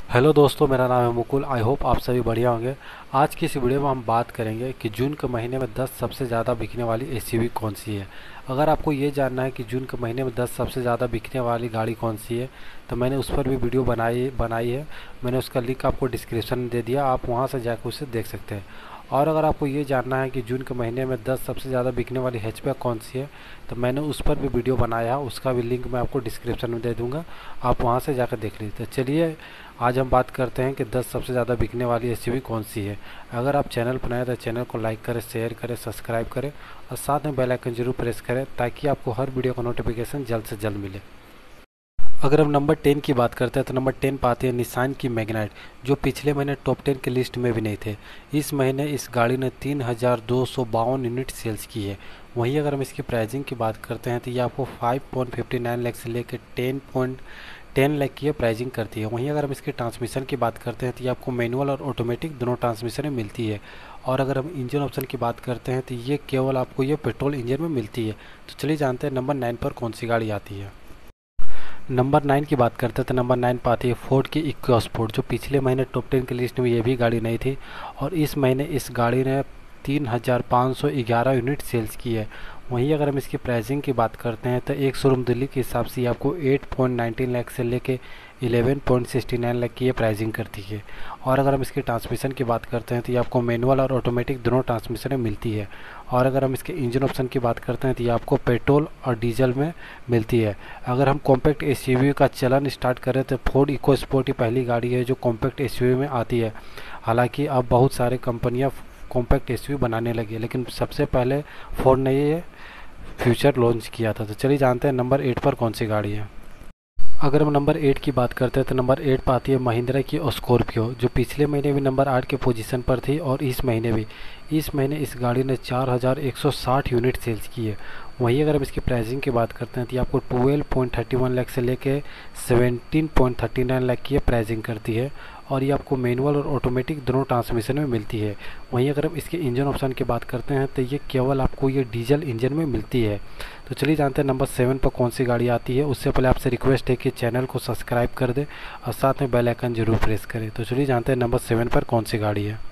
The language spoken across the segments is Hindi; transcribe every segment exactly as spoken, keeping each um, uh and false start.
हेलो दोस्तों, मेरा नाम है मुकुल। आई होप आप सभी बढ़िया होंगे। आज की इस वीडियो में हम बात करेंगे कि जून के महीने में दस सबसे ज़्यादा बिकने वाली एसयूवी कौन सी है। अगर आपको ये जानना है कि जून के महीने में दस सबसे ज़्यादा बिकने वाली गाड़ी कौन सी है, तो मैंने उस पर भी वीडियो बनाई बनाई है। मैंने उसका लिंक आपको डिस्क्रिप्शन में दे दिया, आप वहाँ से जाकर उसे देख सकते हैं। और अगर आपको ये जानना है कि जून के महीने में दस सबसे ज़्यादा बिकने वाली हैचबैक कौन सी है, तो मैंने उस पर भी वीडियो बनाया है, उसका भी लिंक मैं आपको डिस्क्रिप्शन में दे दूँगा, आप वहाँ से जाकर देख लीजिए। चलिए आज हम बात करते हैं कि दस सबसे ज़्यादा बिकने वाली एसयूवी कौन सी है। अगर आप चैनल पर नए हैं तो चैनल को लाइक करें, शेयर करें, सब्सक्राइब करें और साथ में बेल आइकन जरूर प्रेस करें ताकि आपको हर वीडियो का नोटिफिकेशन जल्द से जल्द मिले। अगर हम नंबर टेन की बात करते हैं तो नंबर टेन पर आती है निसान की मैग्नाइट, जो पिछले महीने टॉप टेन के लिस्ट में भी नहीं थे। इस महीने इस गाड़ी ने तीन हज़ार दो सौ बावन यूनिट सेल्स की है। वहीं अगर हम इसकी प्राइसिंग की बात करते हैं तो ये आपको five point fifty nine lakh से लेकर टेन पॉइंट टेन लाख की प्राइसिंग करती है। वहीं अगर हम इसके ट्रांसमिशन की बात करते हैं तो ये आपको मैनुअल और ऑटोमेटिक दोनों ट्रांसमिशन में मिलती है। और अगर हम इंजन ऑप्शन की बात करते हैं तो ये केवल आपको ये पेट्रोल इंजन में मिलती है। तो चलिए जानते हैं नंबर नाइन पर कौन सी गाड़ी आती है। नंबर नाइन की बात करते हैं तो नंबर नाइन पर आती है फोर्ड की इकोस्पोर्ट, जो पिछले महीने टॉप टेन की लिस्ट में ये भी गाड़ी नहीं थी और इस महीने इस गाड़ी ने तीन हज़ार पाँच सौ ग्यारह यूनिट सेल्स की है। वहीं अगर हम इसकी प्राइसिंग की बात करते हैं तो एक शोरूम दिल्ली के हिसाब से आपको आठ पॉइंट एक नौ लाख से लेके ग्यारह पॉइंट छह नौ लाख की ये प्राइसिंग करती है। और अगर हम इसके ट्रांसमिशन की बात करते हैं तो ये आपको मैनुअल और ऑटोमेटिक दोनों ट्रांसमिशन में मिलती है। और अगर हम इसके इंजन ऑप्शन की बात करते हैं तो ये आपको पेट्रोल और डीजल में मिलती है। अगर हम कॉम्पैक्ट एसयूवी का चलन स्टार्ट करें तो फोर्ड इकोस्पोर्ट ही पहली गाड़ी है जो कॉम्पैक्ट एसयूवी में आती है। हालांकि अब बहुत सारे कंपनियां कॉम्पैक्ट एसयूवी बनाने लगी है, लेकिन सबसे पहले फोर्ड ने ये फ्यूचर लॉन्च किया था। तो चलिए जानते हैं नंबर एट पर कौन सी गाड़ी है। अगर हम नंबर एट की बात करते हैं तो नंबर एट पर आती है महिंद्रा की स्कॉर्पियो, जो पिछले महीने भी नंबर आठ के पोजीशन पर थी और इस महीने भी। इस महीने इस गाड़ी ने चार हज़ार एक सौ साठ यूनिट सेल्स की है। वहीं अगर हम इसकी प्राइसिंग की बात करते हैं तो ये आपको twelve point thirty one lakh से लेके seventeen point thirty nine lakh की प्राइसिंग करती है। और ये आपको मैनुअल और ऑटोमेटिक दोनों ट्रांसमिशन में मिलती है। वहीं अगर हम इसके इंजन ऑप्शन की बात करते हैं तो ये केवल आपको ये डीजल इंजन में मिलती है। तो चलिए जानते हैं नंबर सेवन पर कौन सी गाड़ी आती है। उससे पहले आपसे रिक्वेस्ट है कि चैनल को सब्सक्राइब कर दें और साथ में बेल आइकन जरूर प्रेस करें। तो चलिए जानते हैं नंबर सेवन पर कौन सी गाड़ी है।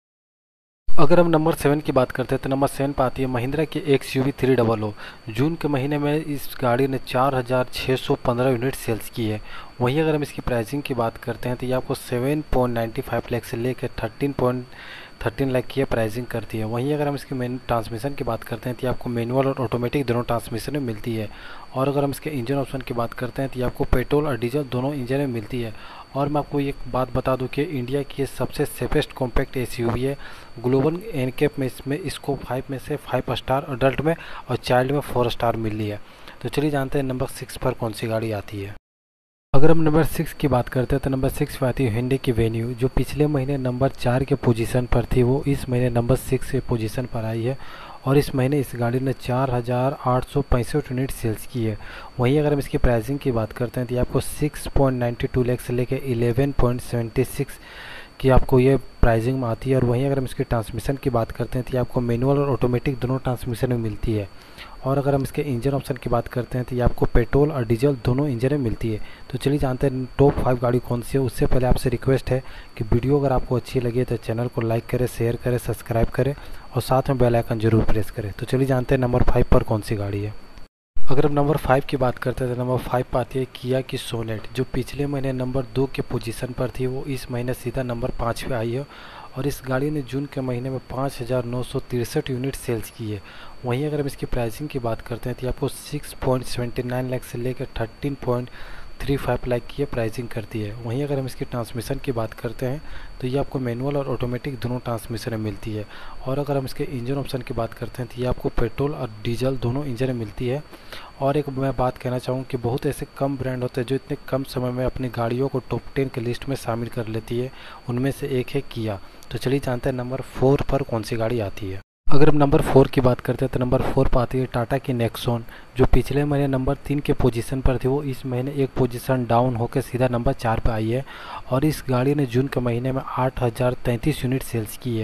अगर हम नंबर सेवन की बात करते हैं तो नंबर सेवन पर आती है महिंद्रा की X U V three double O. जून के महीने में इस गाड़ी ने चार हज़ार छः सौ पंद्रह यूनिट सेल्स की है। वहीं अगर हम इसकी प्राइसिंग की बात करते हैं तो ये आपको seven point ninety five lakh से लेकर थर्टीन पॉइंट थर्टीन लाख की प्राइसिंग करती है। वहीं अगर हम इसकी मेन ट्रांसमिशन की बात करते हैं तो ये आपको मैनुअल और ऑटोमेटिक दोनों ट्रांसमिशन में मिलती है। और अगर हम इसके इंजन ऑप्शन की बात करते हैं तो ये आपको पेट्रोल और डीजल दोनों इंजन में मिलती है। और मैं आपको एक बात बता दूं कि इंडिया की सबसे सेफेस्ट कॉम्पैक्ट एसयूवी है। ग्लोबल एनकेप में इसमें इसको फाइव में से फाइव स्टार अडल्ट में और चाइल्ड में फोर स्टार मिली है। तो चलिए जानते हैं नंबर सिक्स पर कौन सी गाड़ी आती है। अगर हम नंबर सिक्स की बात करते हैं तो नंबर सिक्स पर आती है हिंडे की वेन्यू, जो पिछले महीने नंबर चार के पोजीशन पर थी, वो इस महीने नंबर सिक्स के पोजीशन पर आई है। और इस महीने इस गाड़ी ने चार हज़ार आठ सौ पैंसठ यूनिट सेल्स की है। वहीं अगर हम इसकी प्राइसिंग की बात करते हैं तो ये आपको six point ninety two lakh से लेकर इलेवन पॉइंट सेवेंटी सिक्स की आपको ये प्राइसिंग में आती है। और वहीं अगर हम इसके ट्रांसमिशन की बात करते हैं तो ये आपको मैनुअल और ऑटोमेटिक दोनों ट्रांसमिशन में मिलती है। और अगर हम इसके इंजन ऑप्शन की बात करते हैं तो ये आपको पेट्रोल और डीजल दोनों इंजन में मिलती है। तो चलिए जानते हैं टॉप फाइव गाड़ी कौन सी है। उससे पहले आपसे रिक्वेस्ट है कि वीडियो अगर आपको अच्छी लगी तो चैनल को लाइक करें, शेयर करें, सब्सक्राइब करें और साथ में बेल आइकन जरूर प्रेस करें। तो चलिए जानते हैं नंबर फाइव पर कौन सी गाड़ी है। अगर हम नंबर फाइव की बात करते हैं तो नंबर फाइव पर आती है किया की सोनेट, जो पिछले महीने नंबर दो के पोजीशन पर थी, वो इस महीने सीधा नंबर पाँच पे आई है। और इस गाड़ी ने जून के महीने में पाँच हज़ार नौ सौ तिरसठ यूनिट सेल्स की है। वहीं अगर हम इसकी प्राइसिंग की बात करते हैं तो आपको six point seventy nine lakh से लेकर thirteen point three five lakh की प्राइसिंग करती है। वहीं अगर हम इसकी ट्रांसमिशन की बात करते हैं तो ये आपको मैनुअल और ऑटोमेटिक दोनों ट्रांसमिशन में मिलती है। और अगर हम इसके इंजन ऑप्शन की बात करते हैं तो ये आपको पेट्रोल और डीजल दोनों इंजन में मिलती है। और एक मैं बात कहना चाहूँ कि बहुत ऐसे कम ब्रांड होते हैं जो इतने कम समय में अपनी गाड़ियों को टॉप टेन के लिस्ट में शामिल कर लेती है, उनमें से एक है किया। तो चलिए जानते हैं नंबर फोर पर कौन सी गाड़ी आती है। अगर हम नंबर फोर की बात करते हैं तो नंबर फोर पर आती है टाटा की नेक्सॉन, जो पिछले महीने नंबर तीन के पोजीशन पर थी, वो इस महीने एक पोजीशन डाउन होकर सीधा नंबर चार पर आई है। और इस गाड़ी ने जून के महीने में आठ हज़ार तैंतीस यूनिट सेल्स की है।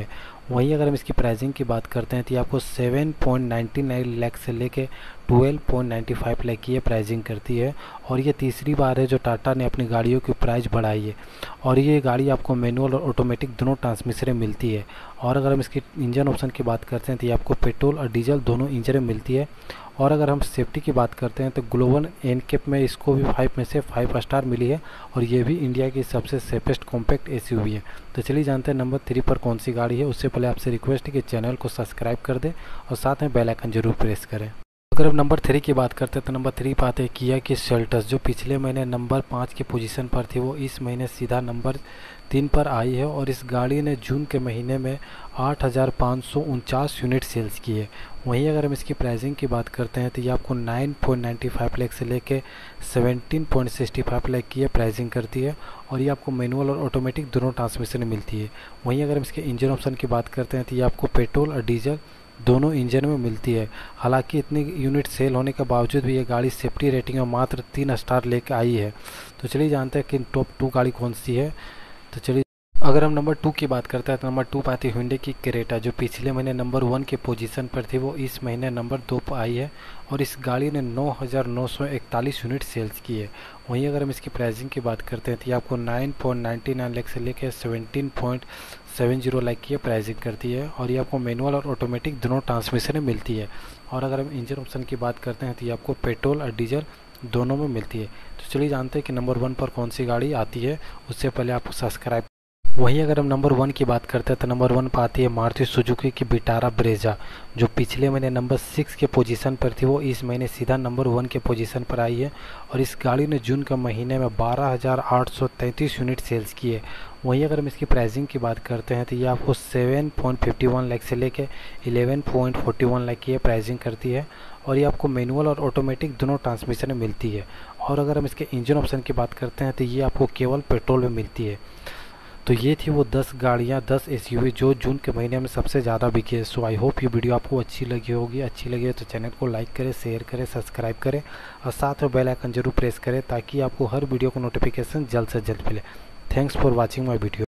वहीं अगर हम इसकी प्राइसिंग की बात करते हैं तो ये आपको seven point ninety nine lakh से लेके twelve point ninety five lakh की ये प्राइसिंग करती है। और ये तीसरी बार है जो टाटा ने अपनी गाड़ियों की प्राइस बढ़ाई है। और ये गाड़ी आपको मैनुअल और ऑटोमेटिक दोनों ट्रांसमिशन मिलती है। और अगर हम इसकी इंजन ऑप्शन की बात करते हैं तो ये आपको पेट्रोल और डीजल दोनों इंजन मिलती है। और अगर हम सेफ्टी की बात करते हैं तो ग्लोबल एनकेप में इसको भी फाइव में से फाइव स्टार मिली है। और ये भी इंडिया की सबसे सेफेस्ट कॉम्पैक्ट एसयूवी है। तो चलिए जानते हैं नंबर थ्री पर कौन सी गाड़ी है। उससे पहले आपसे रिक्वेस्ट है कि चैनल को सब्सक्राइब कर दें और साथ में बेल आइकन जरूर प्रेस करें। अगर हम नंबर थ्री की बात करते हैं तो नंबर थ्री पाते हैं किया की सेल्टस, जो पिछले महीने नंबर पाँच की पोजीशन पर थी वो इस महीने सीधा नंबर तीन पर आई है। और इस गाड़ी ने जून के महीने में आठ हज़ार पाँच सौ उनचास यूनिट सेल्स की है। वहीं अगर हम इसकी प्राइसिंग की बात करते हैं तो ये आपको nine point ninety five lakh से लेके seventeen point sixty five lakh की ये प्राइसिंग करती है। और ये आपको मैनुअल और ऑटोमेटिक दोनों ट्रांसमिशन मिलती है। वहीं अगर हम इसके इंजन ऑप्शन की बात करते हैं तो ये आपको पेट्रोल और डीजल दोनों इंजन में मिलती है। हालांकि इतनी यूनिट सेल होने के बावजूद भी ये गाड़ी सेफ्टी रेटिंग में मात्र तीन स्टार लेकर आई है। तो चलिए जानते हैं कि टॉप टू गाड़ी कौन सी है। तो चलिए अगर हम नंबर टू की बात करते हैं तो नंबर टू पर आती है हुंडई की क्रेटा, जो पिछले महीने नंबर वन के पोजीशन पर थी वो इस महीने नंबर दो पर आई है। और इस गाड़ी ने नौ हज़ार नौ सौ इकतालीस यूनिट सेल्स की है। वहीं अगर हम इसकी प्राइसिंग की बात करते हैं तो ये आपको nine point ninety nine lakh से लेकर seventeen point seven zero lakh की प्राइसिंग करती है। और ये आपको मैनुअल और ऑटोमेटिक दोनों ट्रांसमिशन में मिलती है। और अगर हम इंजन ऑप्शन की बात करते हैं तो ये आपको पेट्रोल और डीजल दोनों में मिलती है। तो चलिए जानते हैं कि नंबर वन पर कौन सी गाड़ी आती है। उससे पहले आप सब्सक्राइब। वहीं अगर हम नंबर वन की बात करते हैं तो नंबर वन पर आती है मारुति सुजुकी की विटारा ब्रेजा, जो पिछले महीने नंबर सिक्स के पोजीशन पर थी वो इस महीने सीधा नंबर वन के पोजीशन पर आई है। और इस गाड़ी ने जून के महीने में बारह हज़ार आठ सौ तैंतीस यूनिट सेल्स की है। वहीं अगर हम इसकी प्राइसिंग की बात करते हैं तो ये आपको seven point fifty one lakh से लेके eleven point forty one lakh की ये प्राइसिंग करती है। और ये आपको मैनुअल और ऑटोमेटिक दोनों ट्रांसमिशन में मिलती है। और अगर हम इसके इंजन ऑप्शन की बात करते हैं तो ये आपको केवल पेट्रोल में मिलती है। तो ये थी वो दस गाड़ियाँ दस एसयूवी जो जून के महीने में सबसे ज़्यादा बिकी है। सो आई होप ये वीडियो आपको अच्छी लगी होगी। अच्छी लगी है तो चैनल को लाइक करें, शेयर करें, सब्सक्राइब करें और साथ में बेल आइकन जरूर प्रेस करें ताकि आपको हर वीडियो को नोटिफिकेशन जल्द से जल्द मिले। Thanks for watching my video.